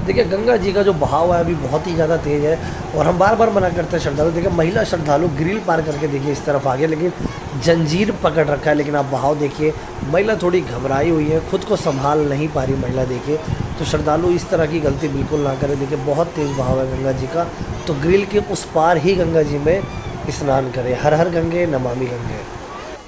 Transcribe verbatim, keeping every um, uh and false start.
देखिए गंगा जी का जो बहाव है अभी बहुत ही ज़्यादा तेज़ है और हम बार बार मना करते हैं श्रद्धालु। देखिए महिला श्रद्धालु ग्रिल पार करके देखिए इस तरफ आ गए, लेकिन जंजीर पकड़ रखा है। लेकिन आप बहाव देखिए, महिला थोड़ी घबराई हुई है, खुद को संभाल नहीं पा रही महिला देखिए। तो श्रद्धालु इस तरह की गलती बिल्कुल ना करें। देखिए बहुत तेज़ बहाव है गंगा जी का, तो ग्रिल के उस पार ही गंगा जी में स्नान करें। हर हर गंगे नमामि गंगे।